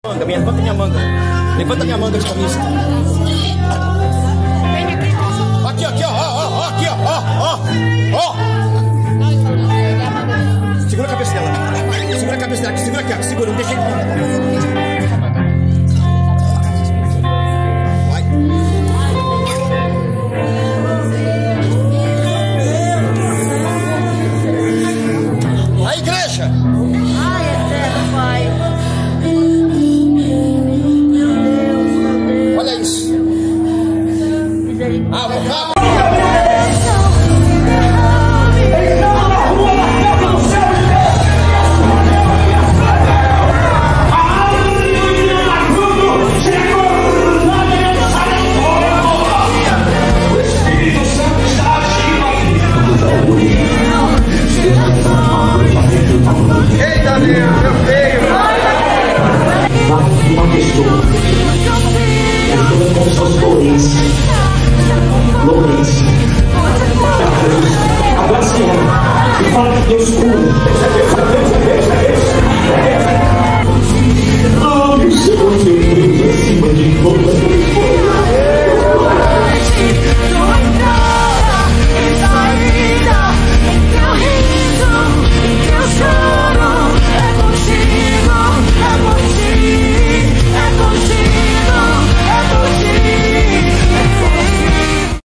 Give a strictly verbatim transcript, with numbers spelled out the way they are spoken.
Manga, minha, levanta minha manga. Levanta minha manga de camisa. Aqui, aqui, ó, ó, ó, aqui, ó, ó, ó, ó. Segura a cabeça dela. Segura a cabeça dela, segura aqui, ó, segura, não deixa ele. Vai. A igreja. Ai, eterno Pai. Olha isso. Ah, vou cá. Eita, meu, meu feio! Uma pessoa. Pessoas com suas doenças. Doenças. Agora sim, e fala que Deus cura. Ah, meu Senhor, meu Deus, acima de todas as